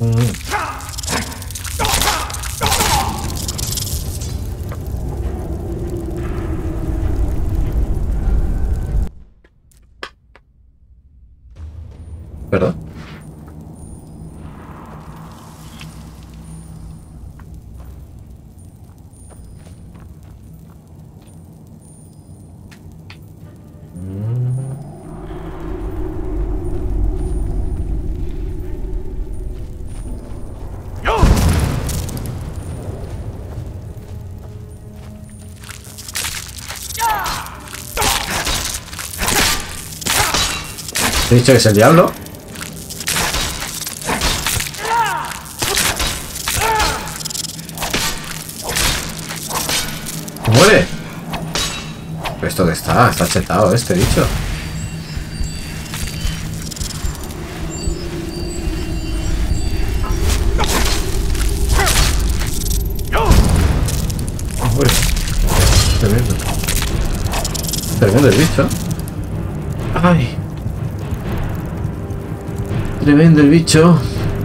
¿Verdad? He dicho que es el diablo. ¡Muere! ¿Pero esto qué está? Está chetado este bicho. Muere. Tremendo. Tremendo el bicho. ¡Ay! Tremendo el bicho.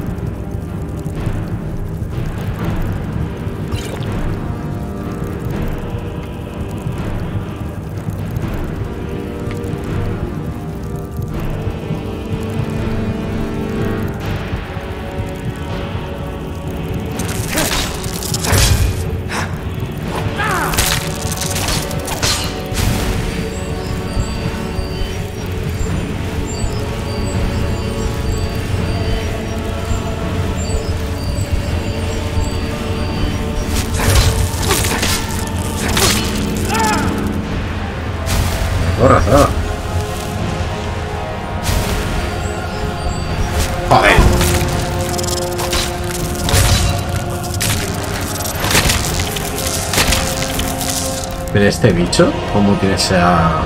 Razón. Joder. Pero este bicho, ¿cómo tiene esa...?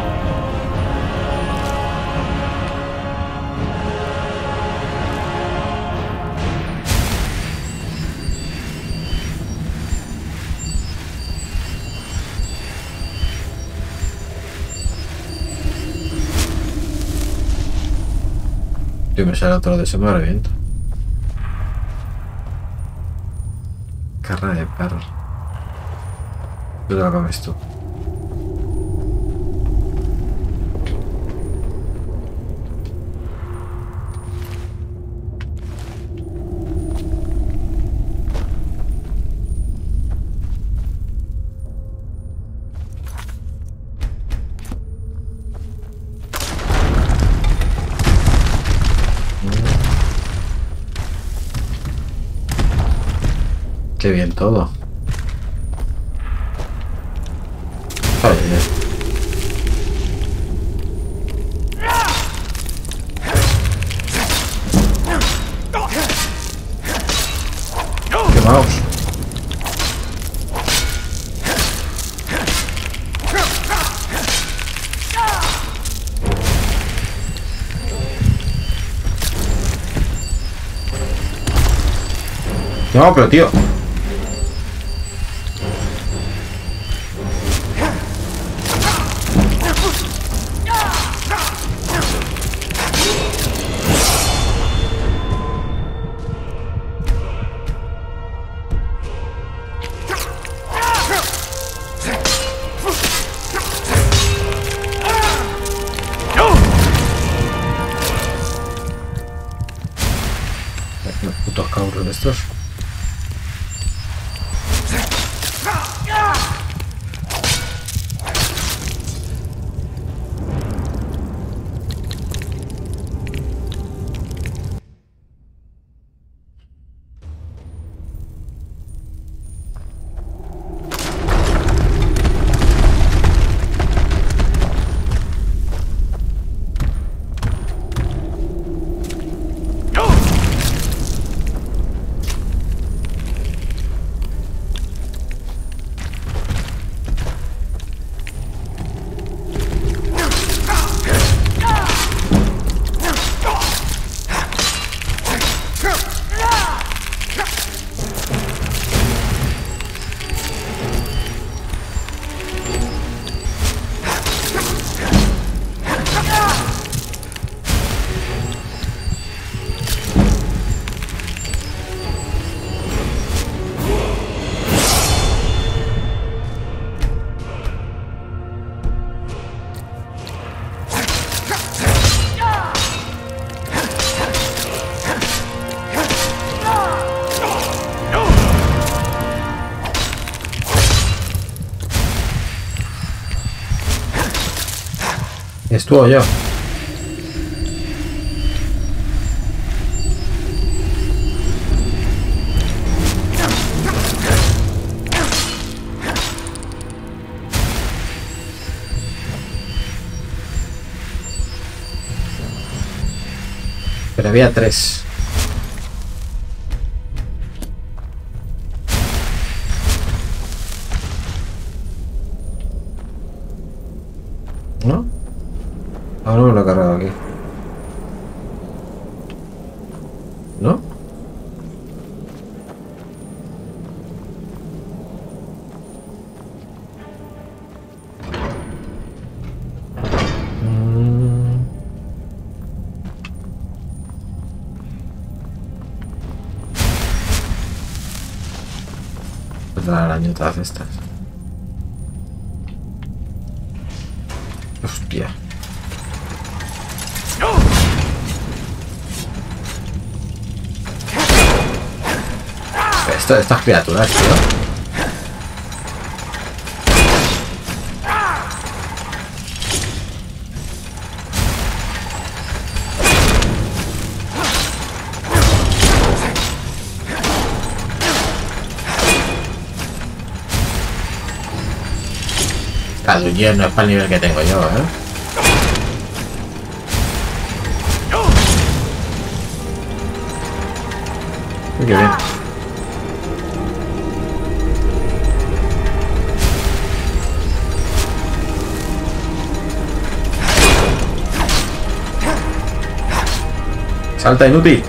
Si me sale otro de ese me reviento. Carne de perro. ¿Tú te la comes tú? Qué bien todo. Ay, quemaos. No, pero tío. Los putos cabros de estos. Estuvo yo. Pero había 3. ¿No? Ahora no me lo he cargado aquí. ¿No? Pues las arañotas estas. Hostia. Estas criaturas, tío. Caduñer no es para el nivel que tengo yo, ¿eh? Qué bien. Salta, inútil.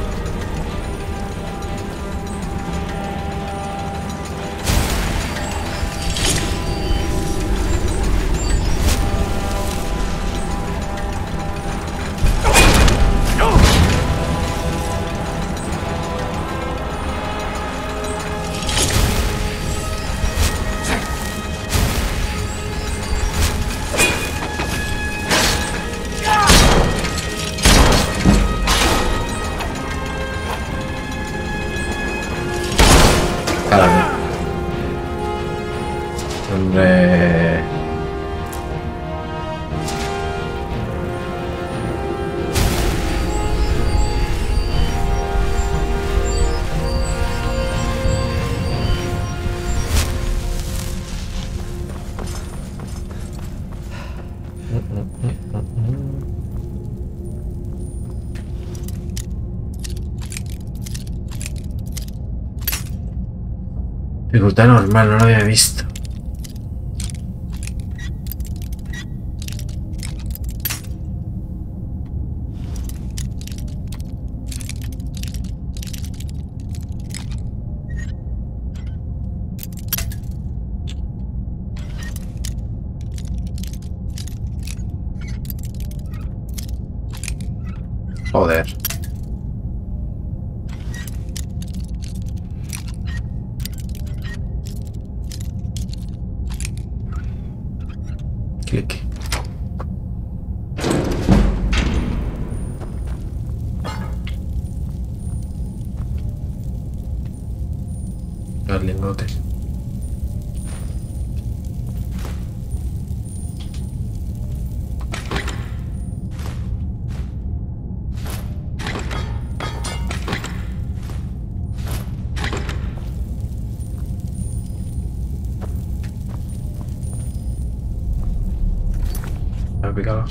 Hombre. Dificultad normal, no lo había visto. Joder. Clic. Los lingotes. Picado.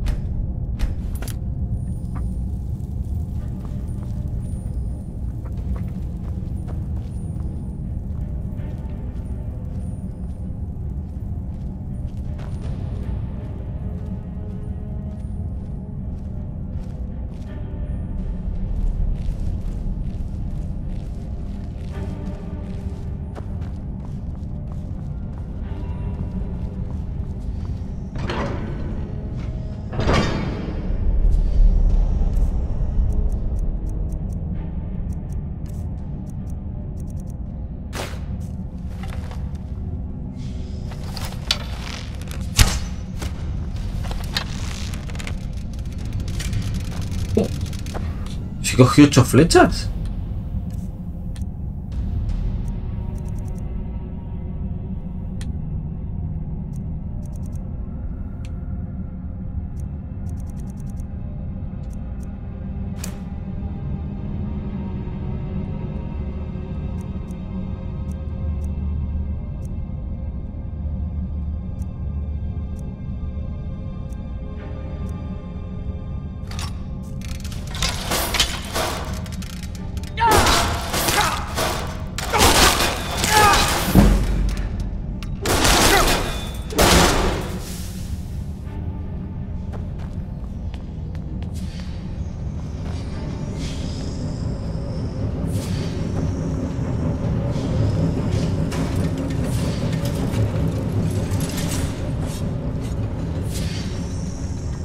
Si cogí 8 flechas.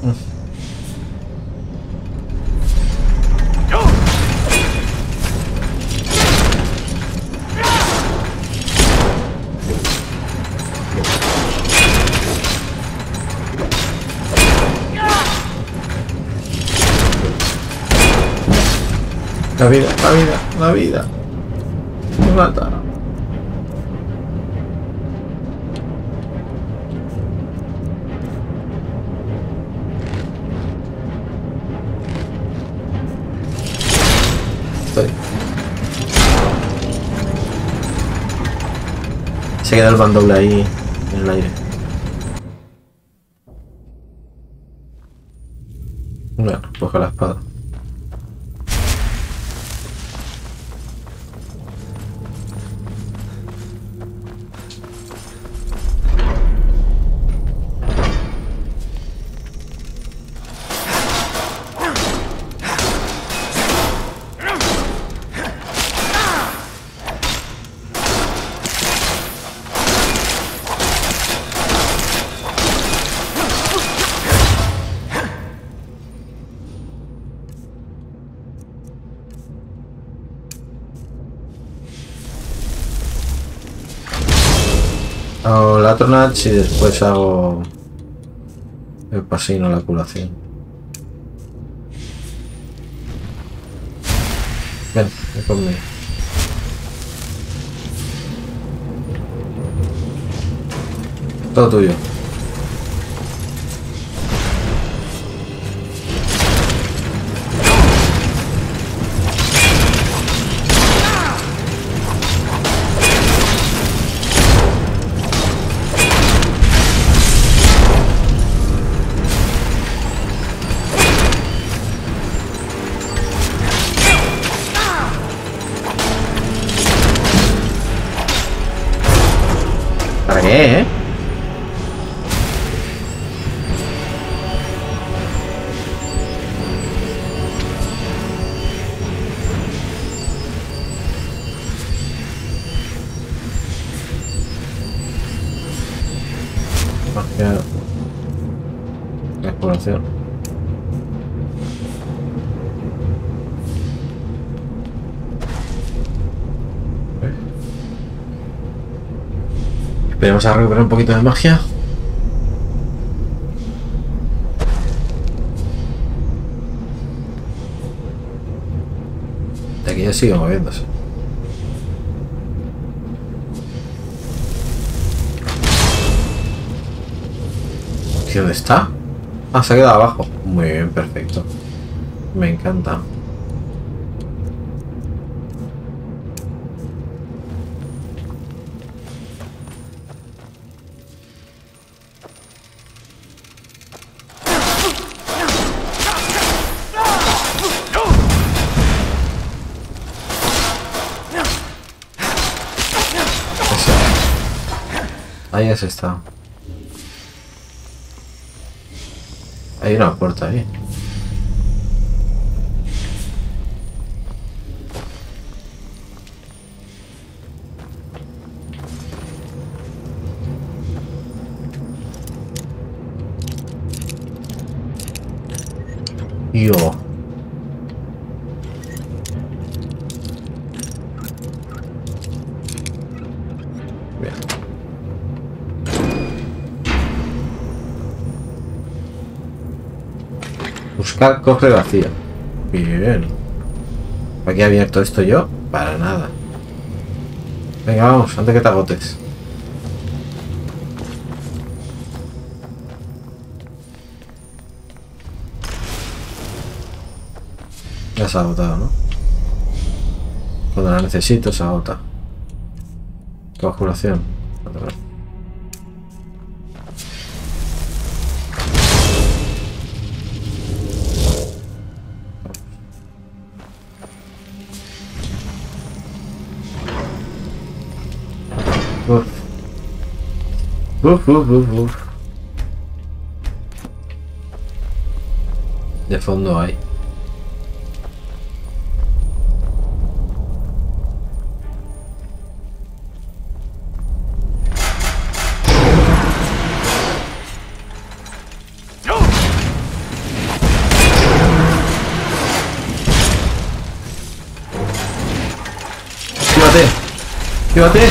La vida, la vida, la vida. Me mata. Estoy. Se queda el mandoble ahí en el aire. Bueno, coge la espada. Hago la Tronach y después hago el pasino, la curación. Ven conmigo. Todo tuyo. ¿Para qué, Exploración. Esperemos a recuperar un poquito de magia. De aquí ya sigue moviéndose. ¿Dónde está? Ah, se ha quedado abajo. Muy bien, perfecto. Me encanta. Ahí es está. Hay una puerta ahí. Yo. Bien. Buscar cofre vacío. Bien. ¿Para qué he abierto esto yo? Para nada. Venga, vamos, antes que te agotes. Ya se ha agotado, ¿no? Cuando la necesito se agota. Conjuración. Uf. Uf, uf, uf, uf. De fondo hay. ¡Llévate!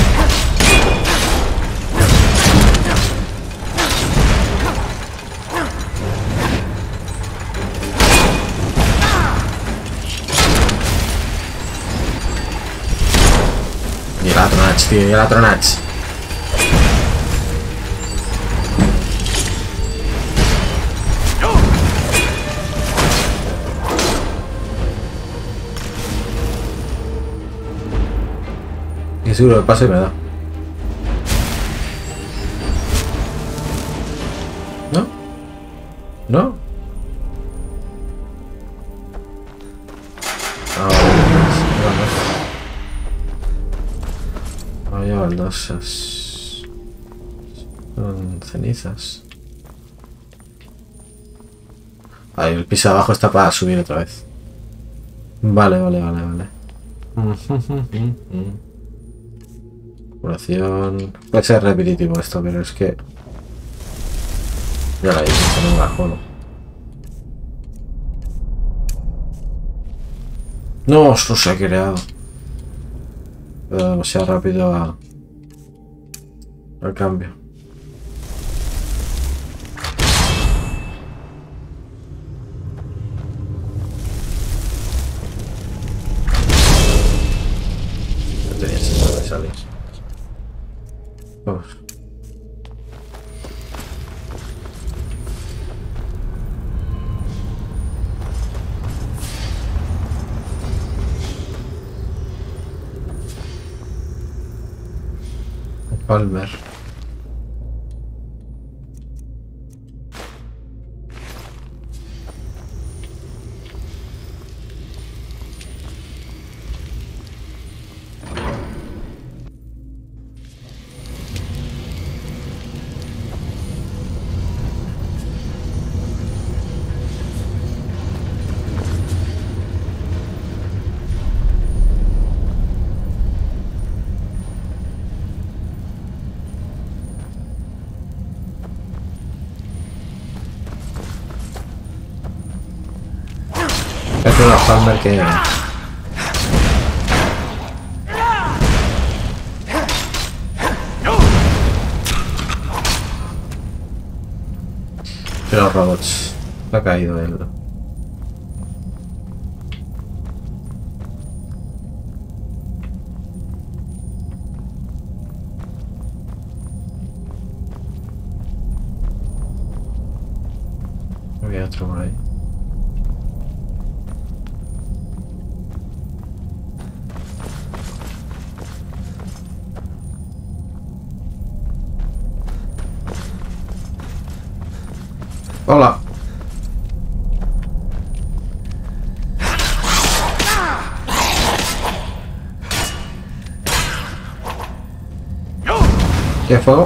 Y el Atronach, tío, y el Atronach. Y seguro que pasa y me da. ¿No? ¿No? Hay baldosas. Son cenizas. Ahí, el piso de abajo está para subir otra vez. Vale. Curación. Puede ser repetitivo esto, pero es que... Ya la hice, no me la jodo. No, esto se ha creado. Demasiado rápido al cambio. No tenía sentido de salir. Vamos. Palmer. Es una Palmer que... De los robots. Se ha caído él. Había otro por ahí. Hola. ¿Qué fuego?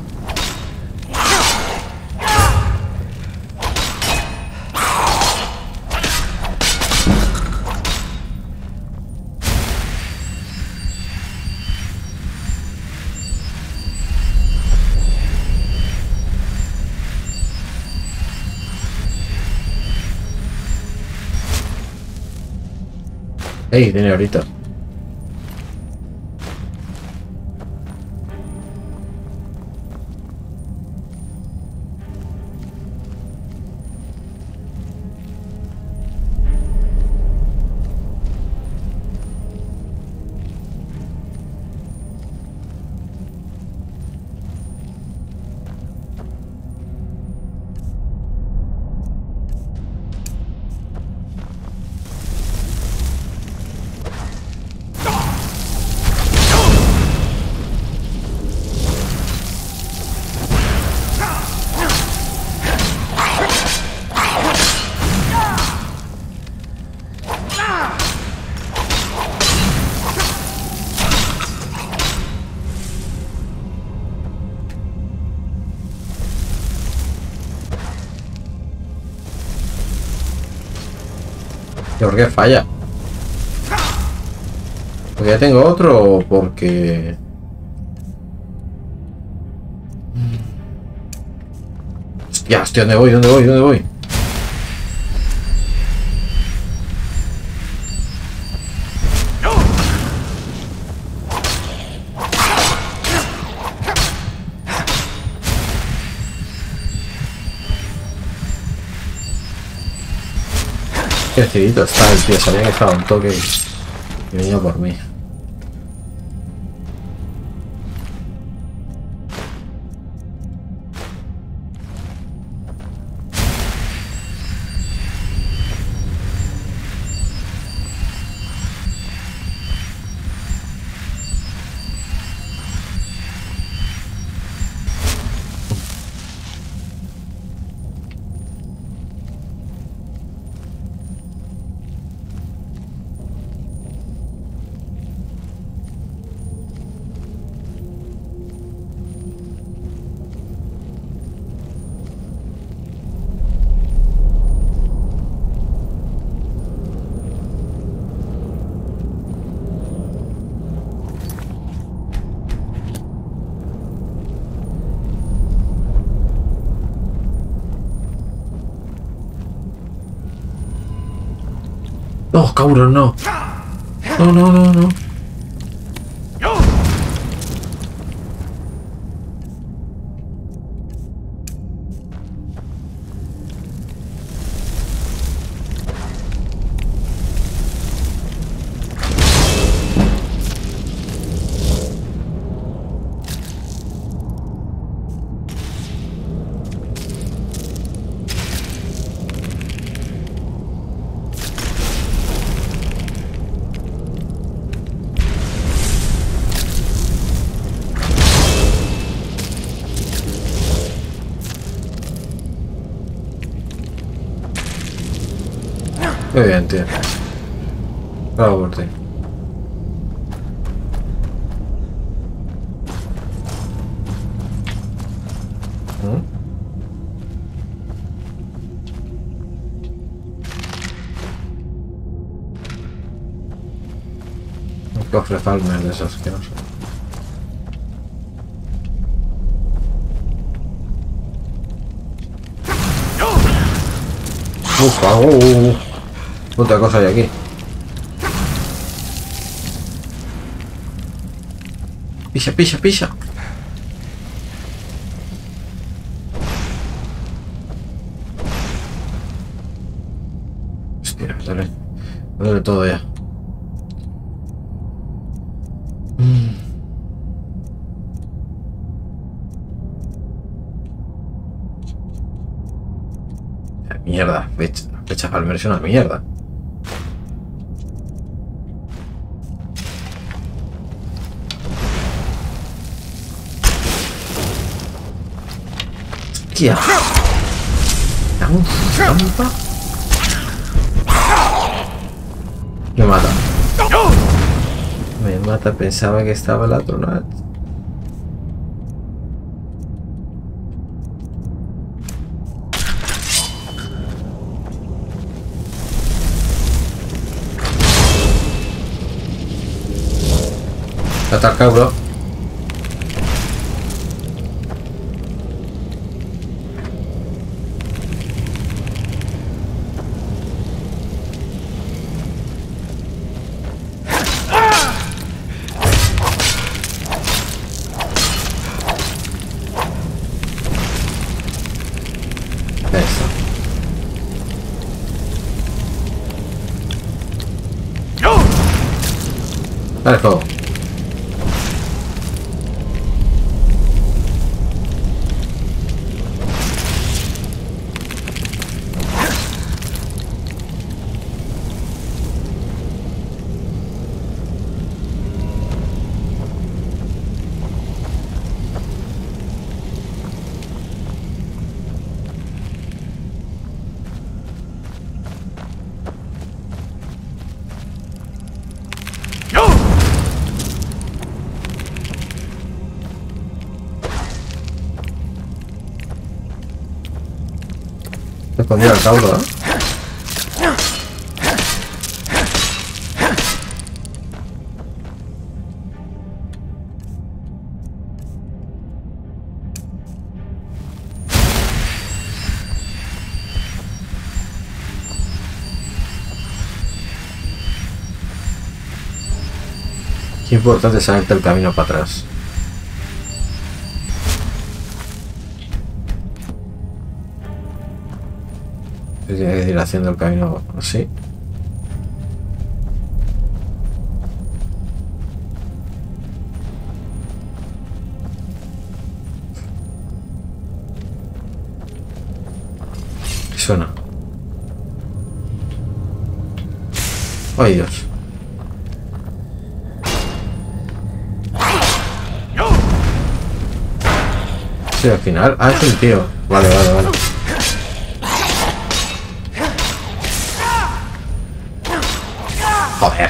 Ey, tiene ahorita. ¿Por qué falla? ¿Porque ya tengo otro o porque...? Hostia, ¿dónde voy? ¿Dónde voy? ¿Dónde voy? Qué decidito está el tío, sabía que estaba un toque y venía por mí. No, cabrón, no. No, no, no, no. Qué bien, tío. Bravo por ti. Un cofre Falmer de esos que no sé. Ufa, otra cosa hay aquí. Pisa, pisa, pisa. Hostia, dale. Me duele todo ya. Mierda, fecha Falmer es una mierda. Hostia. Trampa. Me mata. Me mata, pensaba que estaba el astronauta. Ataca, bro. Dale fuego. Se escondió el cauro, ¿eh? Qué importante saberte el camino para atrás. Tiene que ir haciendo el camino así. ¿Qué suena? ¡Ay, Dios! Sí, al final... Ah, es un tío. Vale, vale, vale. Joder.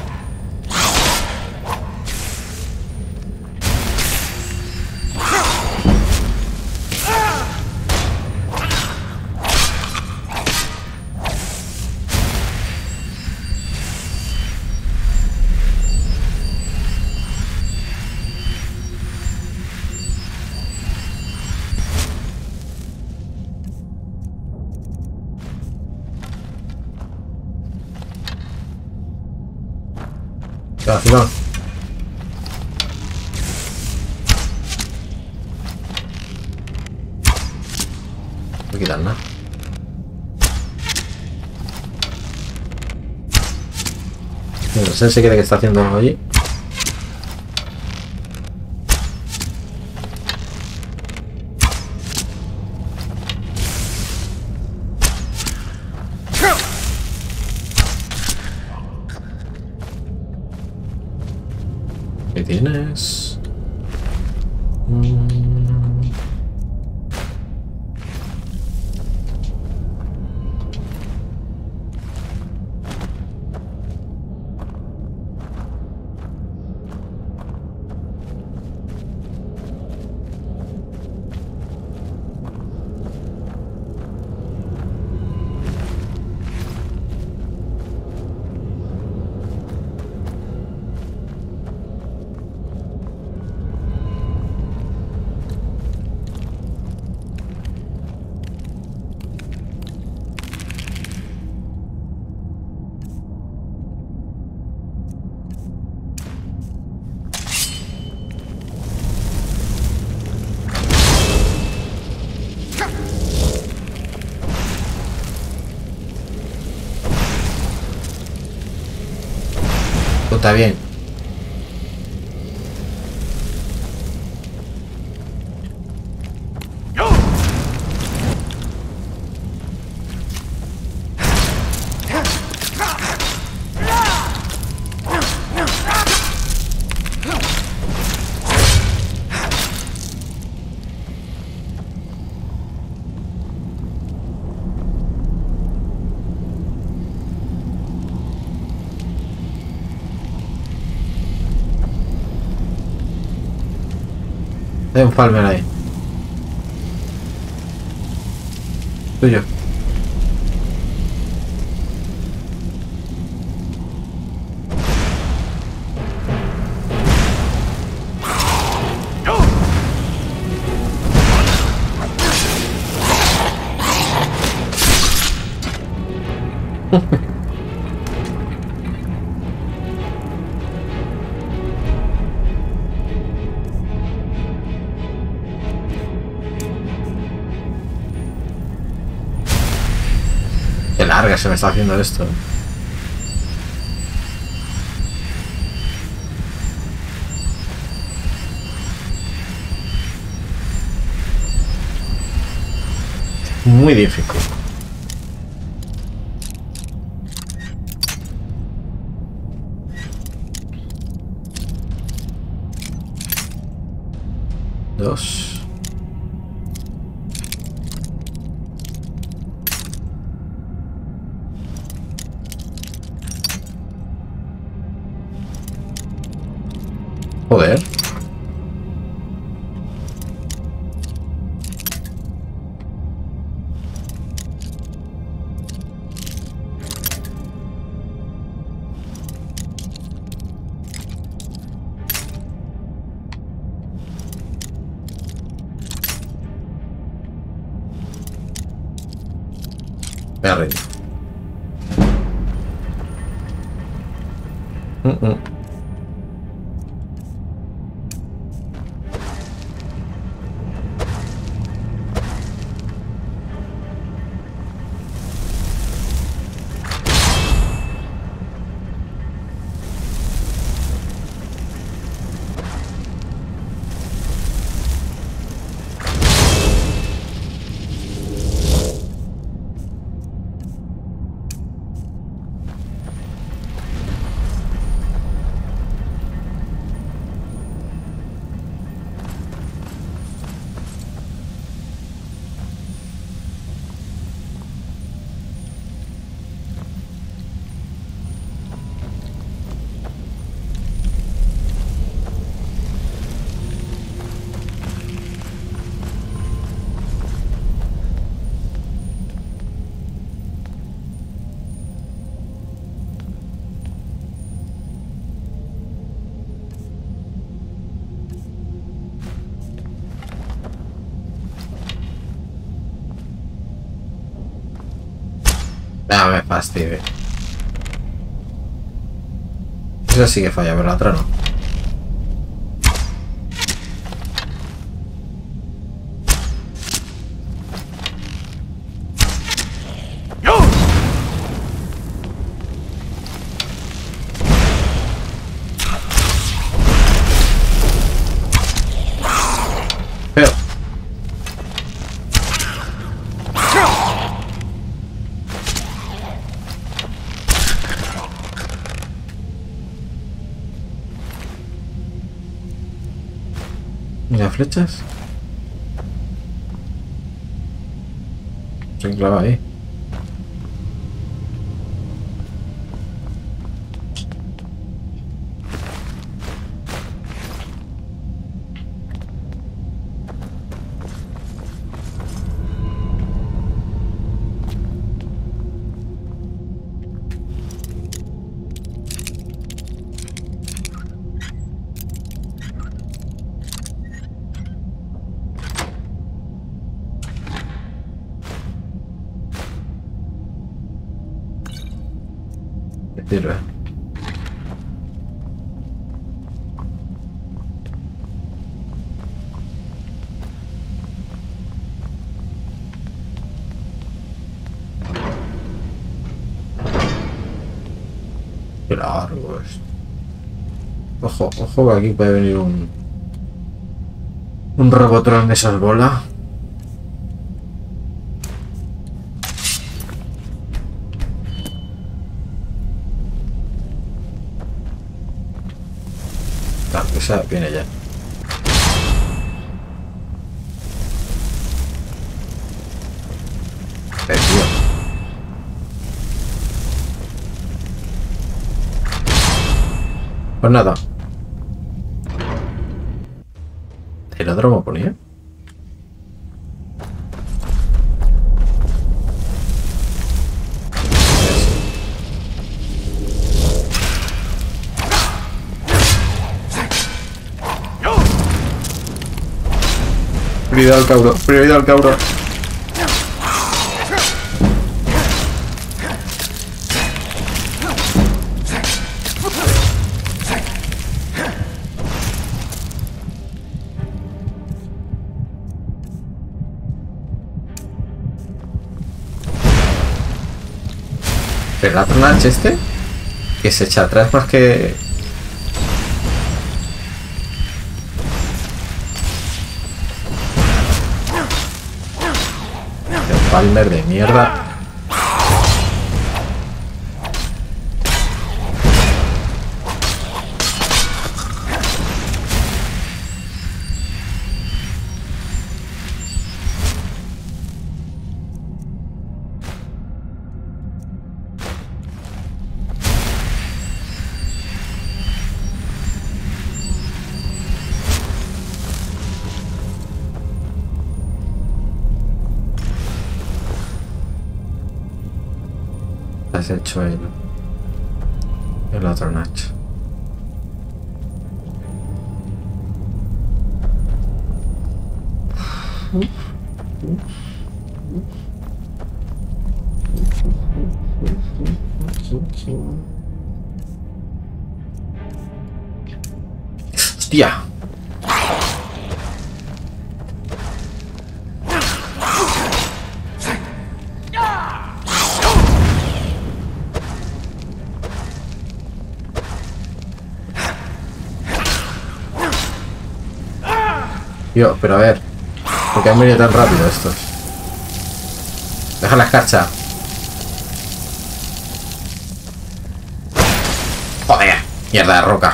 Qué vacilón. No voy a quitar nada. No sé si cree que está haciendo algo allí. ¿Qué tienes? Está bien. Hay un Falmer ahí. Tuyo. Qué larga se me está haciendo esto. Muy difícil. Dos. Joder. Me arreglo. No me fastidie. Esa sí que falla, pero la otra no. Pero... Mira, flechas. Se clava ahí. Sirve. Qué largo es. Ojo, ojo, que aquí puede venir un Robotron de esas bolas. Esa viene ya. Tío. Pues nada. ¿Aeródromo ponía? Prioridad al cabro, prioridad al cabro. ¿El Atronach este? Que se echa atrás más que... El Palmer de mierda. Has hecho el otro Nacho. ¡Hostia! Tío, pero a ver, ¿por qué han venido tan rápido estos? Deja la escarcha. Joder, mierda de roca.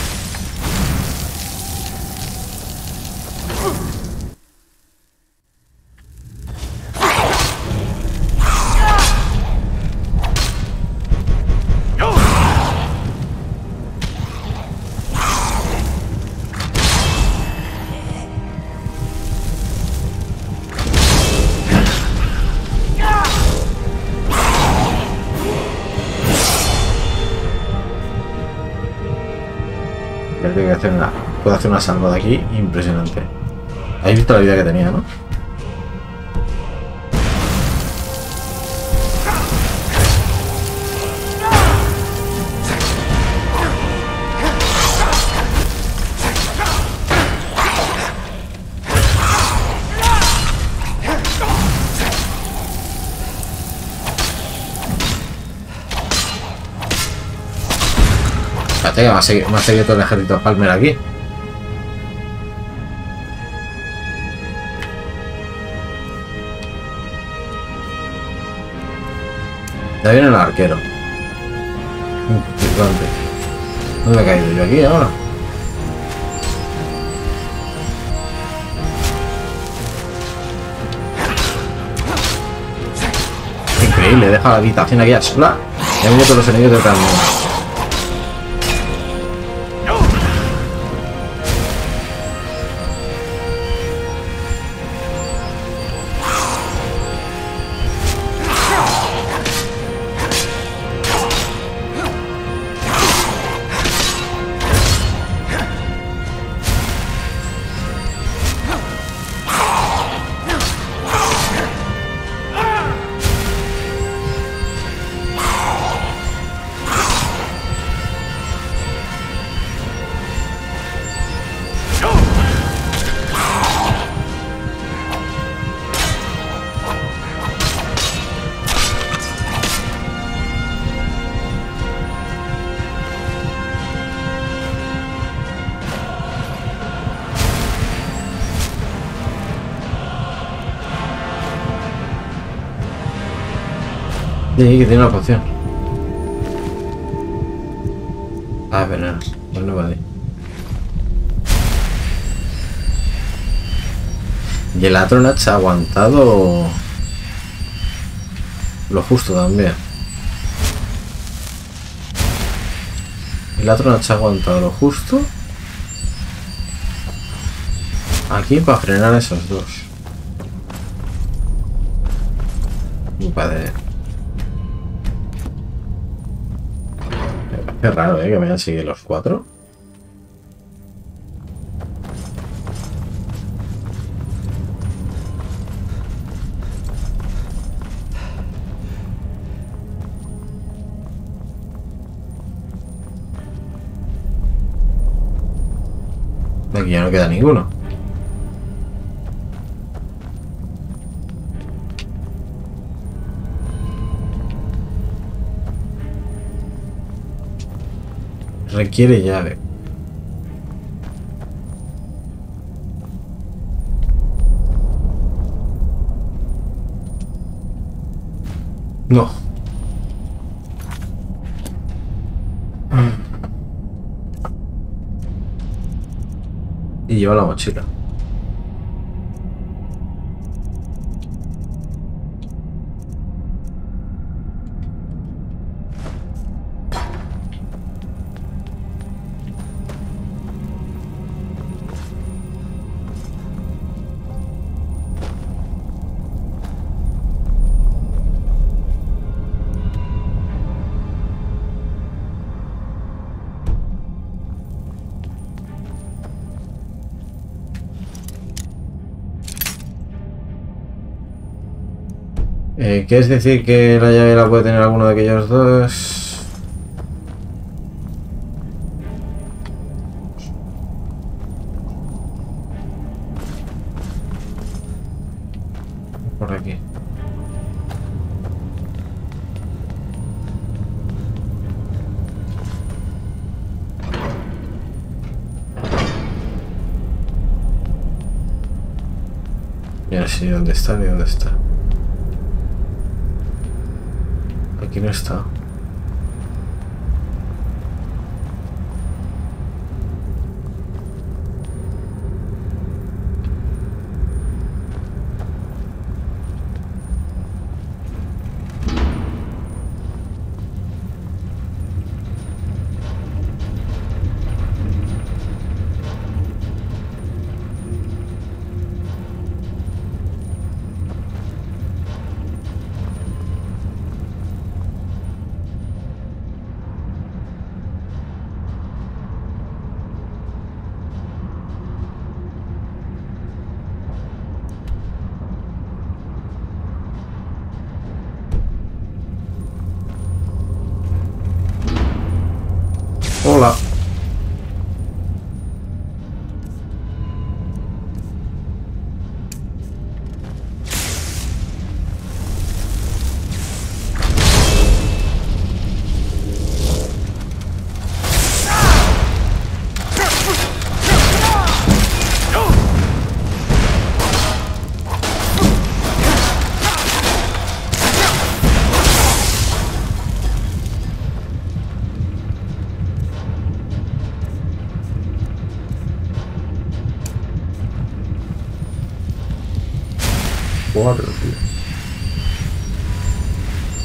Puedo hacer una salva de aquí impresionante. ¿Habéis visto la vida que tenía, no? Fíjate que me ha seguido todo el ejército Palmer aquí. Ya viene el arquero. ¿Dónde he caído yo aquí ahora? Increíble, deja la habitación aquí a sola. Y han venido todos los enemigos detrás mío. Sí, que tiene una poción. Ah, venenos. Pues no vale. Y el Atronach ha aguantado lo justo también. El Atronach ha aguantado lo justo aquí para frenar a esos dos. Mi padre. Qué raro, que me hayan seguido los cuatro. Aquí ya no queda ninguno. Requiere llave. No. Y lleva la mochila. ¿Quieres decir que la llave la puede tener alguno de aquellos dos? Por aquí. Mira, sí, ¿dónde está? ¿De dónde está? Aquí no está. Hola.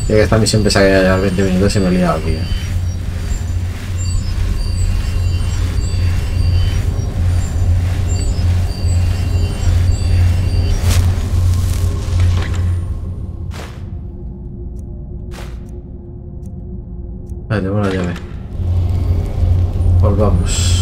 Y que esta misión pensaba que iba a llevar 20 minutos y me he liado aquí. Vale, tengo la llave. Volvamos.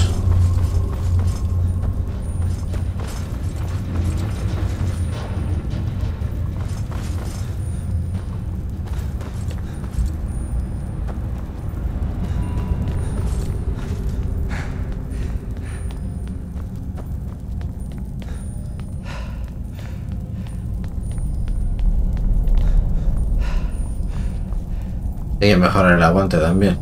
Hay que mejorar el aguante también.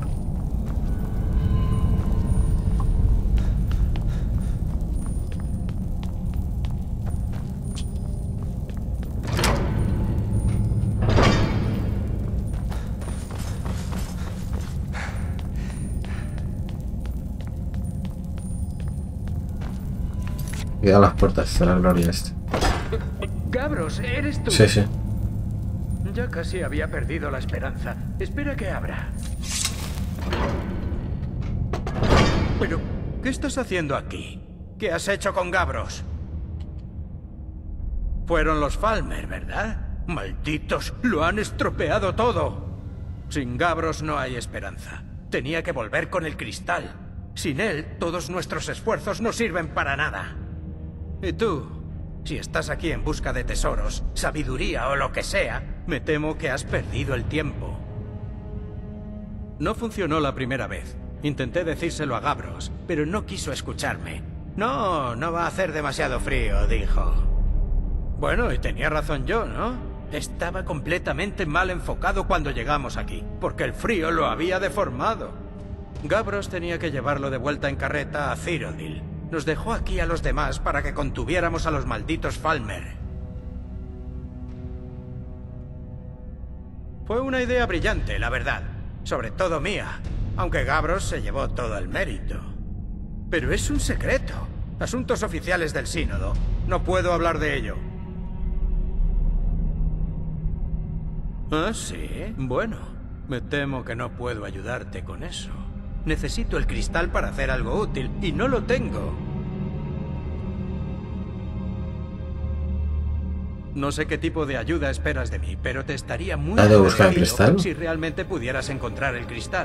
Cuidado las puertas de la gloria este. Gabros, ¿eres tú? Sí, sí. Ya casi había perdido la esperanza. Espera que abra. Pero, ¿qué estás haciendo aquí? ¿Qué has hecho con Gabros? Fueron los Falmer, ¿verdad? Malditos, lo han estropeado todo. Sin Gabros no hay esperanza. Tenía que volver con el cristal. Sin él, todos nuestros esfuerzos no sirven para nada. ¿Y tú? Si estás aquí en busca de tesoros, sabiduría o lo que sea, me temo que has perdido el tiempo. No funcionó la primera vez. Intenté decírselo a Gabros, pero no quiso escucharme. No, no va a hacer demasiado frío, dijo. Bueno, y tenía razón yo, ¿no? Estaba completamente mal enfocado cuando llegamos aquí, porque el frío lo había deformado. Gabros tenía que llevarlo de vuelta en carreta a Cyrodiil. Nos dejó aquí a los demás para que contuviéramos a los malditos Falmer. Fue una idea brillante, la verdad. Sobre todo mía, aunque Gabros se llevó todo el mérito. Pero es un secreto. Asuntos oficiales del sínodo. No puedo hablar de ello. ¿Ah, sí? Bueno, me temo que no puedo ayudarte con eso. Necesito el cristal para hacer algo útil, y no lo tengo. No sé qué tipo de ayuda esperas de mí, pero te estaría muy ¿Ha de buscar el agradecido cristal? si realmente pudieras encontrar el cristal.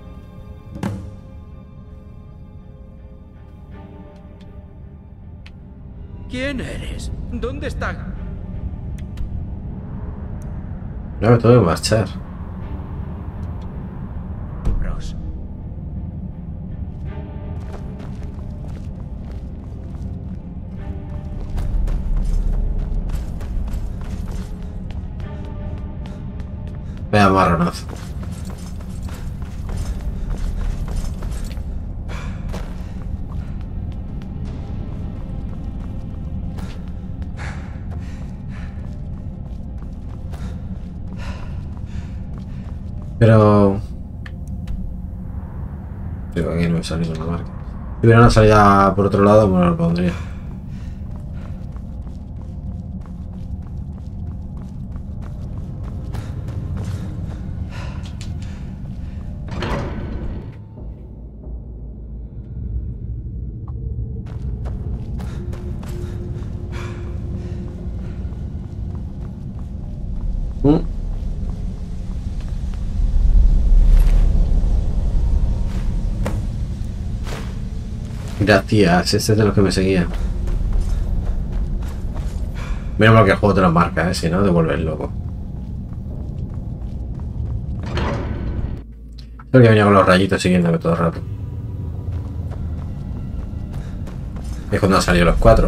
¿Quién eres? ¿Dónde está? No me tengo que marchar. Bros. Vea marronazo. Pero... Digo, aquí no me sale ninguna marca. Si hubiera una salida por otro lado, bueno, lo pondría. Gracias, este es de los que me seguía. Menos mal que el juego te lo marca, si no te vuelves loco. Creo que venía con los rayitos siguiéndome todo el rato. Es cuando han salido los 4.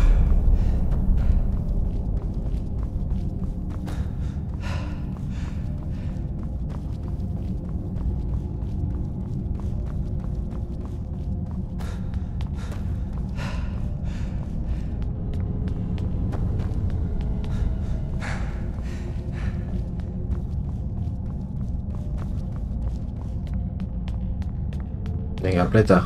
Venga, aprieta.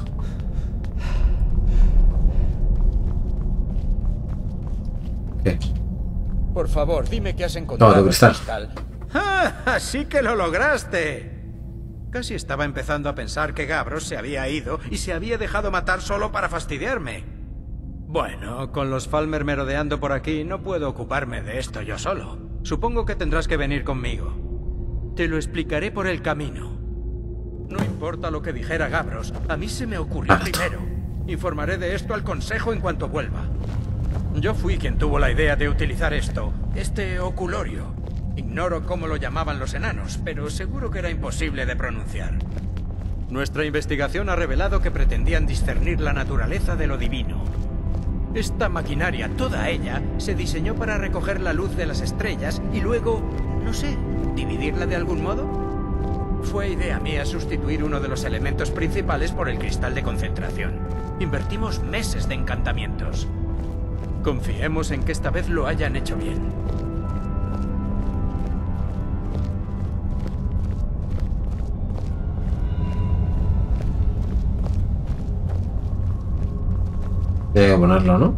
¿Qué? Por favor, dime que has encontrado Toma tu el cristal. cristal. ¡Ah! ¡Así que lo lograste! Casi estaba empezando a pensar que Gabros se había ido y se había dejado matar solo para fastidiarme. Bueno, con los Falmer merodeando por aquí, no puedo ocuparme de esto yo solo. Supongo que tendrás que venir conmigo. Te lo explicaré por el camino. No importa lo que dijera Gabros, a mí se me ocurrió primero. Informaré de esto al Consejo en cuanto vuelva. Yo fui quien tuvo la idea de utilizar esto, este oculorio. Ignoro cómo lo llamaban los enanos, pero seguro que era imposible de pronunciar. Nuestra investigación ha revelado que pretendían discernir la naturaleza de lo divino. Esta maquinaria, toda ella, se diseñó para recoger la luz de las estrellas y luego, no sé, dividirla de algún modo. Fue idea mía sustituir uno de los elementos principales por el cristal de concentración. Invertimos meses de encantamientos. Confiemos en que esta vez lo hayan hecho bien. Tiene que ponerlo, ¿no?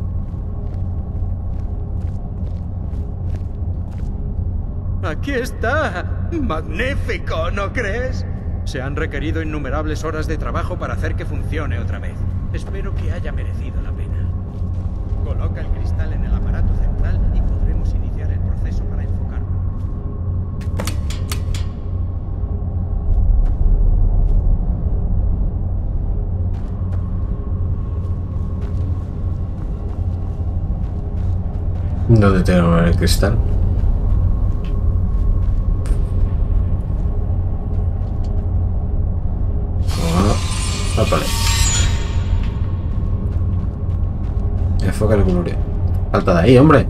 ¡Aquí está! ¡Magnífico! ¿No crees? Se han requerido innumerables horas de trabajo para hacer que funcione otra vez. Espero que haya merecido la pena. Coloca el cristal en el aparato central y podremos iniciar el proceso para enfocarlo. ¿Dónde tengo el cristal? Vale. Enfoca el colorio. Falta de ahí, hombre.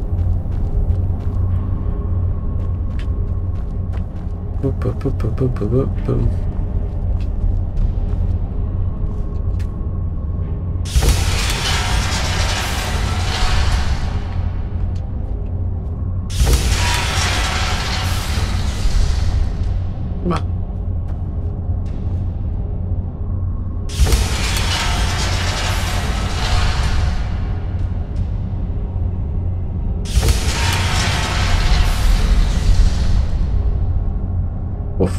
Va. Uf.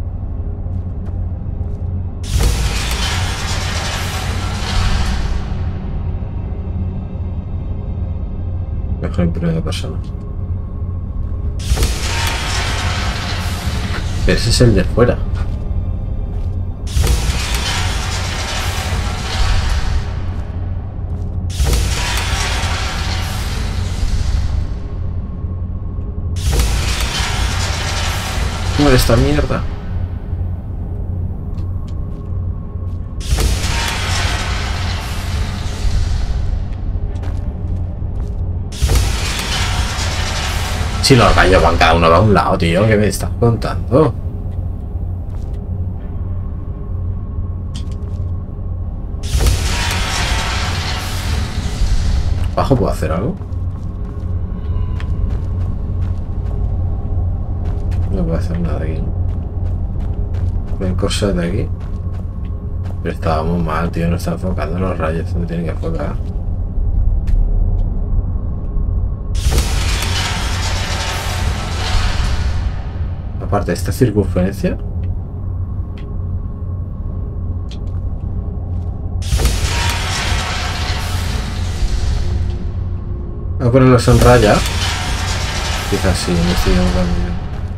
Mejor en primera persona. Pero ese es el de fuera. ¿Cómo es esta mierda? Si los rayos van cada uno va a un lado, tío, ¿qué me estás contando? ¿Abajo puedo hacer algo? No puedo hacer nada aquí. Ven cosas de aquí. Pero estábamos mal, tío, no está enfocando los rayos donde tiene que enfocar. Aparte de esta circunferencia. Voy a ponerlos en raya. Quizás sí, me estoy equivocando.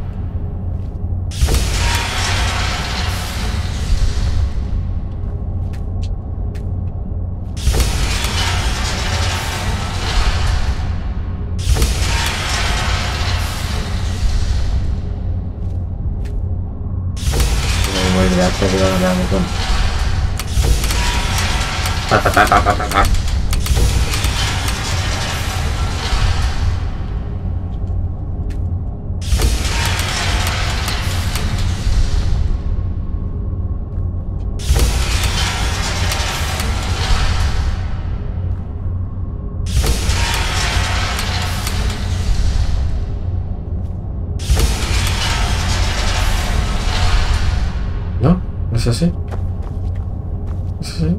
¿No? ¿No es así? ¿Es así?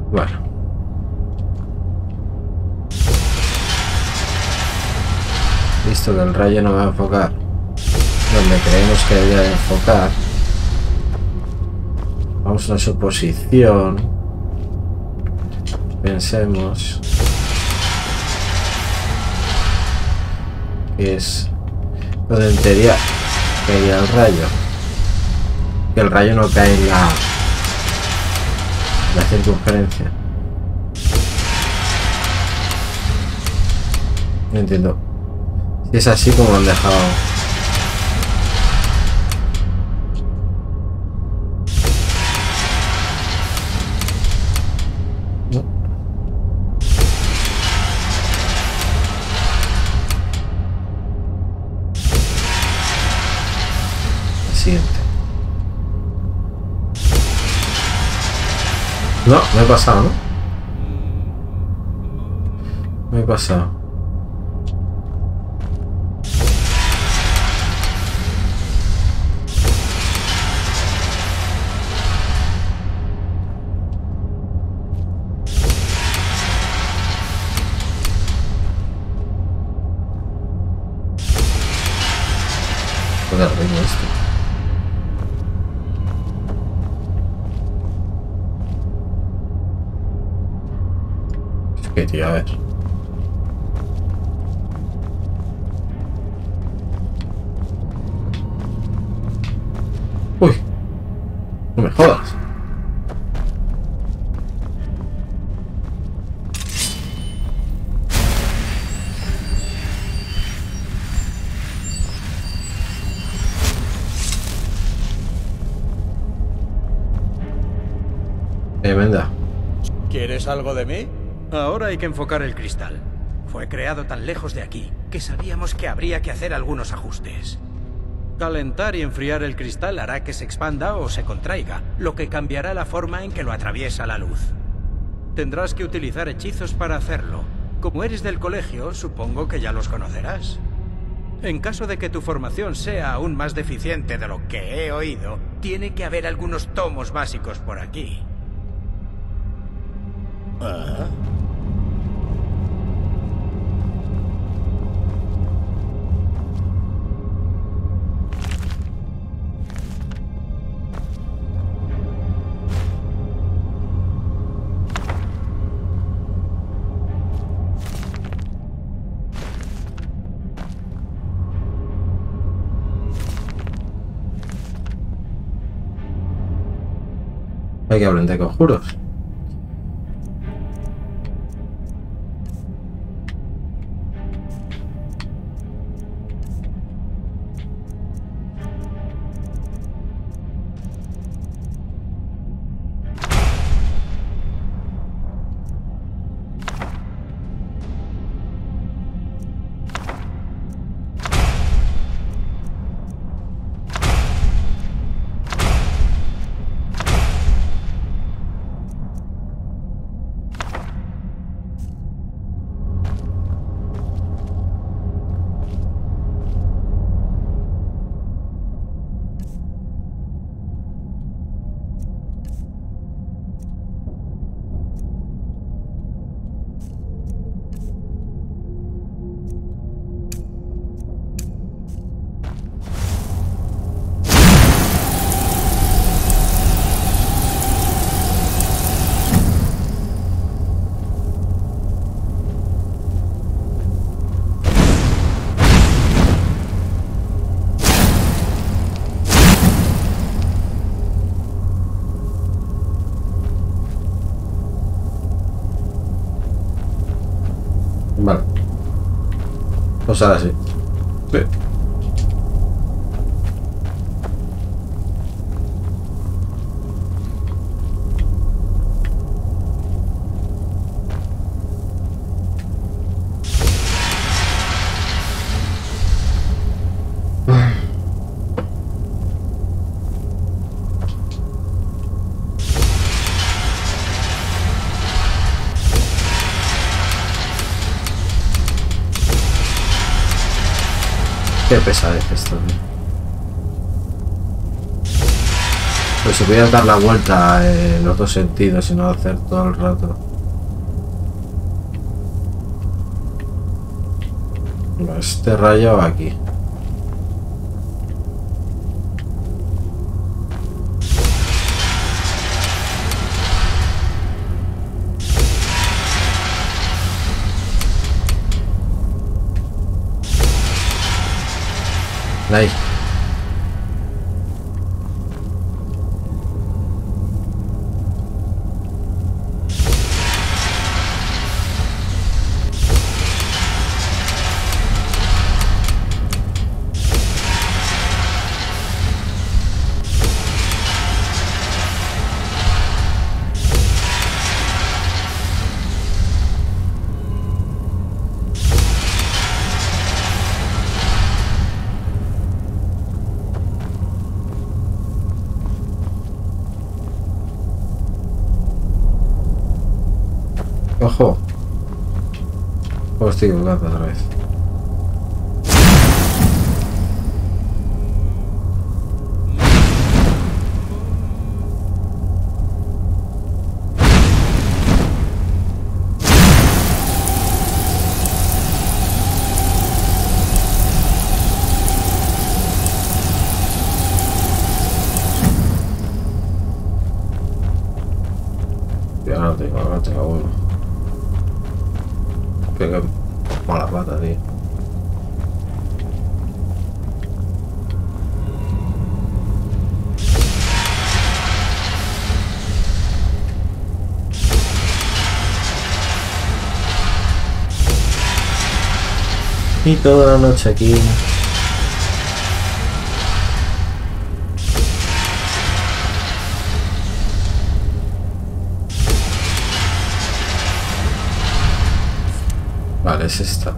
Bueno. Visto que el rayo no va a enfocar donde creemos que debería de enfocar, vamos a una suposición. Pensemos que es donde en teoría caería el rayo. Que el rayo no cae en la circunferencia. No entiendo. Si es así como lo han dejado. No. Siguiente. No, me he pasado, ¿no? Me he pasado. Joder, reino esto. Es que, tío, a ver. Uy, no me jodas. Tremenda. ¿Quieres algo de mí? Ahora hay que enfocar el cristal. Fue creado tan lejos de aquí que sabíamos que habría que hacer algunos ajustes. Calentar y enfriar el cristal hará que se expanda o se contraiga, lo que cambiará la forma en que lo atraviesa la luz. Tendrás que utilizar hechizos para hacerlo. Como eres del colegio, supongo que ya los conocerás. En caso de que tu formación sea aún más deficiente de lo que he oído, tiene que haber algunos tomos básicos por aquí. Ah. Hay que hablar de conjuros. Vale. Pues ahora sí. Sí. Qué pesadez esto, tío. Pues se podía dar la vuelta en los dos sentidos y no hacer todo el rato. Este rayo va aquí. Ahí. Ojo. Os estoy jugando otra vez. Ya no tengo uno. Que mala pata, tío. Y toda la noche aquí. Vale, es esta.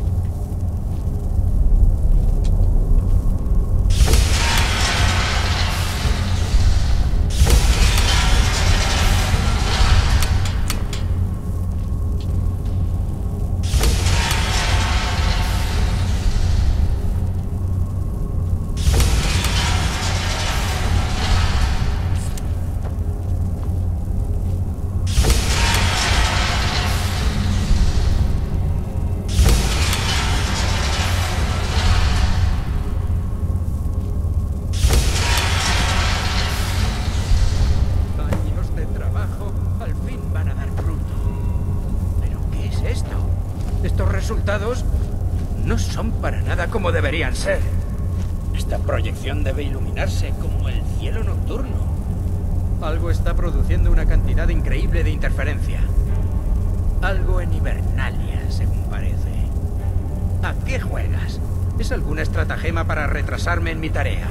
Estos resultados no son para nada como deberían ser. Esta proyección debe iluminarse como el cielo nocturno. Algo está produciendo una cantidad increíble de interferencia. Algo en Hibernalia, según parece. ¿A qué juegas? ¿Es alguna estratagema para retrasarme en mi tarea?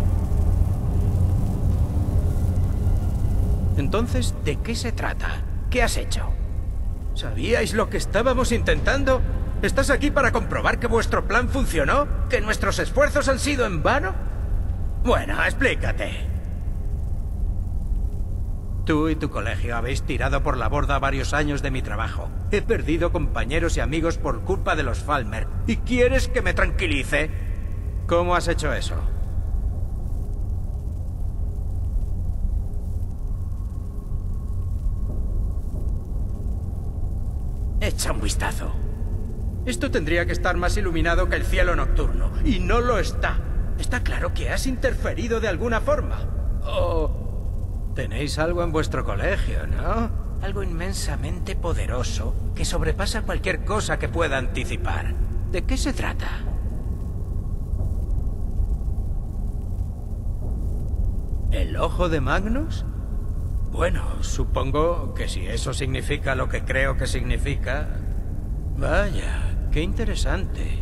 Entonces, ¿de qué se trata? ¿Qué has hecho? ¿Sabíais lo que estábamos intentando? ¿Estás aquí para comprobar que vuestro plan funcionó? ¿Que nuestros esfuerzos han sido en vano? Bueno, explícate. Tú y tu colegio habéis tirado por la borda varios años de mi trabajo. He perdido compañeros y amigos por culpa de los Falmer. ¿Y quieres que me tranquilice? ¿Cómo has hecho eso? Echa un vistazo. Esto tendría que estar más iluminado que el cielo nocturno, y no lo está. Está claro que has interferido de alguna forma. Oh, tenéis algo en vuestro colegio, ¿no? Algo inmensamente poderoso que sobrepasa cualquier cosa que pueda anticipar. ¿De qué se trata? ¿El ojo de Magnus? Bueno, supongo que si eso significa lo que creo que significa... Vaya, qué interesante.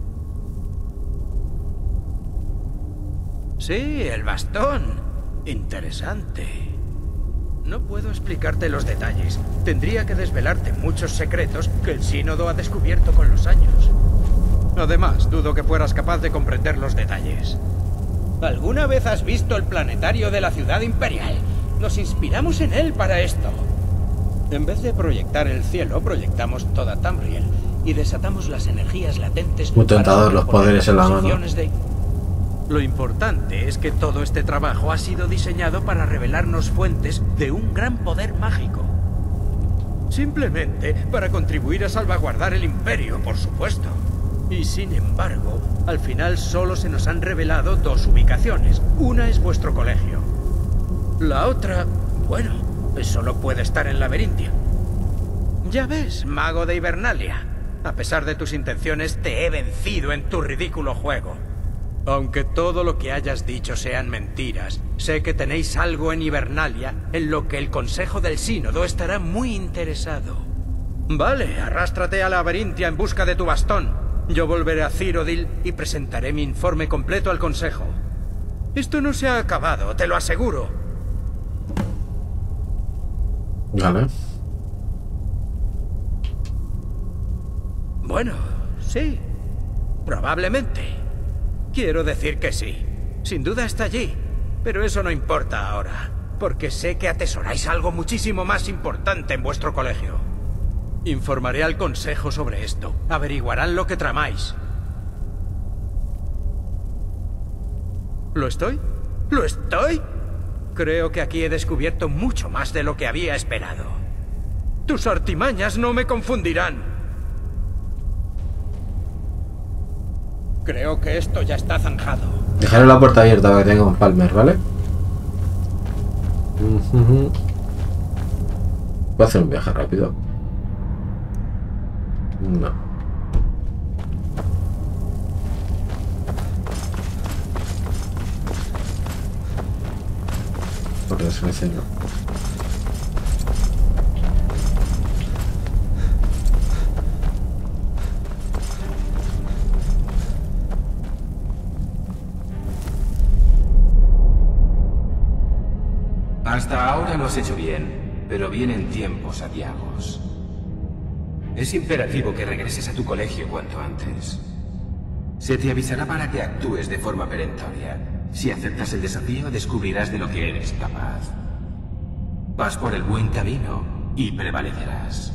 Sí, el bastón. Interesante. No puedo explicarte los detalles. Tendría que desvelarte muchos secretos que el sínodo ha descubierto con los años. Además, dudo que fueras capaz de comprender los detalles. ¿Alguna vez has visto el planetario de la ciudad imperial? Nos inspiramos en él para esto. En vez de proyectar el cielo, proyectamos toda Tamriel y desatamos las energías latentes. Muy tentador los poderes en la mano. Lo importante es que todo este trabajo ha sido diseñado para revelarnos fuentes de un gran poder mágico. Simplemente para contribuir a salvaguardar el Imperio, por supuesto. Y sin embargo, al final solo se nos han revelado dos ubicaciones. Una es vuestro colegio. La otra, bueno, solo puede estar en Laberintia. Ya ves, mago de Hibernalia. A pesar de tus intenciones, te he vencido en tu ridículo juego. Aunque todo lo que hayas dicho sean mentiras, sé que tenéis algo en Hibernalia en lo que el Consejo del Sínodo estará muy interesado. Vale, arrástrate a Laberintia en busca de tu bastón. Yo volveré a Cyrodiil y presentaré mi informe completo al Consejo. Esto no se ha acabado, te lo aseguro. Vale. Bueno, sí. Probablemente. Quiero decir que sí. Sin duda está allí. Pero eso no importa ahora. Porque sé que atesoráis algo muchísimo más importante en vuestro colegio. Informaré al Consejo sobre esto. Averiguarán lo que tramáis. ¿Lo estoy? ¿Lo estoy? Creo que aquí he descubierto mucho más de lo que había esperado. Tus artimañas no me confundirán. Creo que esto ya está zanjado. Dejaré la puerta abierta para que tenga un Palmer, ¿vale? ¿Puedo hacer un viaje rápido? No. Por desgracia no. Hasta ahora lo has hecho bien, pero vienen tiempos aciagos. Es imperativo que regreses a tu colegio cuanto antes. Se te avisará para que actúes de forma perentoria. Si aceptas el desafío, descubrirás de lo que eres capaz. Vas por el buen camino y prevalecerás.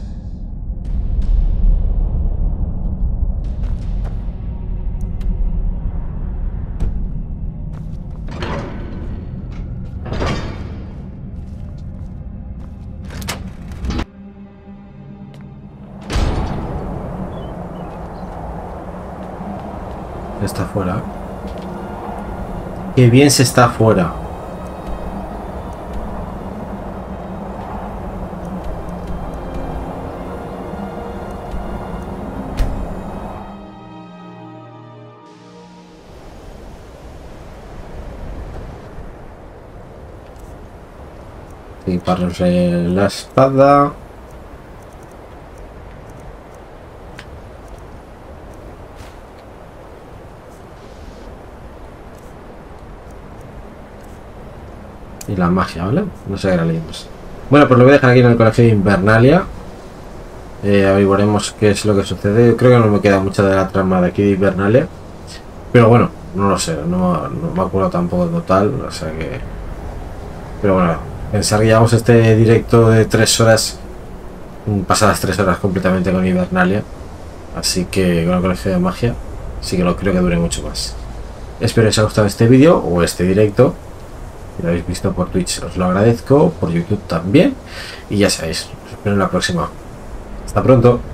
Está fuera. Qué bien se está fuera. Y para la espada. Y la magia, ¿vale? No sé qué la leímos. Bueno, pues lo voy a dejar aquí en el colegio de Hibernalia. Averiguaremos qué es lo que sucede. Creo que no me queda mucha de la trama de aquí de Hibernalia. Pero bueno, no lo sé. No me acuerdo tampoco total. O sea que... Pero bueno, pensar que llevamos este directo de 3 horas. Pasadas 3 horas completamente con Hibernalia. Así que con el colegio de magia. Así que no creo que dure mucho más. Espero que os haya gustado este vídeo o este directo. Si lo habéis visto por Twitch os lo agradezco, por YouTube también. Y ya sabéis, os espero en la próxima. Hasta pronto.